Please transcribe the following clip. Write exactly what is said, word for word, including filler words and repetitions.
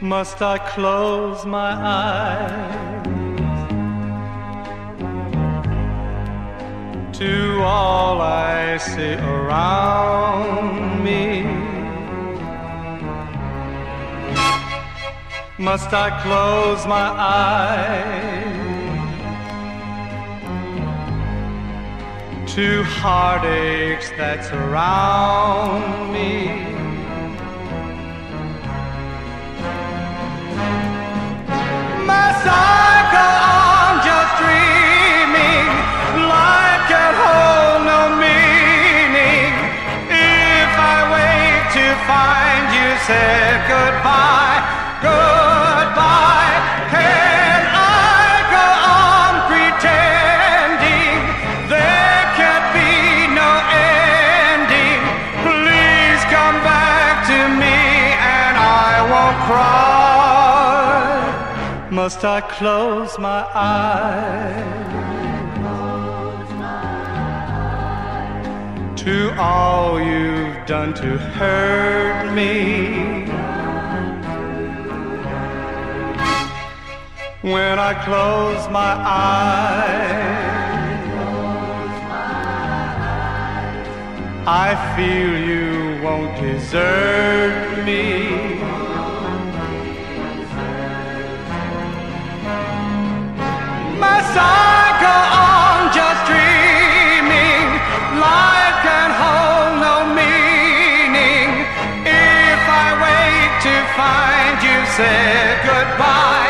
Must I close my eyes to all I see around me? Must I close my eyes to heartaches that surround me? Must I go on just dreaming? Life can hold no meaning if I wait to find you said goodbye, goodbye. Can I go on pretending there can't be no ending? Please come back to me and I won't cry. Must I close my eyes to all you've done to hurt me? When I close my eyes, I feel you won't desert me. Must I go on just dreaming? Life can hold no meaning if I wait to find you said goodbye.